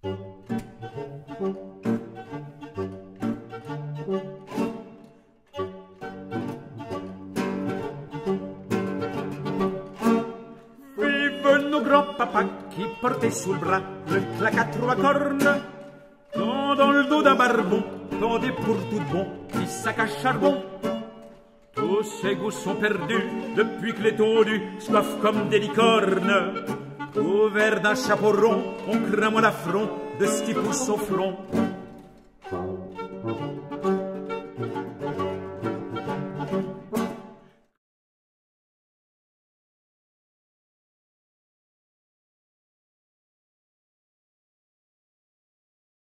Vive nos grands-papas qui portaient sous le bras le claquatre à cornes, quand dans le dos d'un barbon pendait pour tout bon qui sac à charbon. Tous ces goûts sont perdus depuis que les tondus soif comme des licornes. Couvert d'un chapeau rond, on craint moins l'affront de ce qui pousse au front.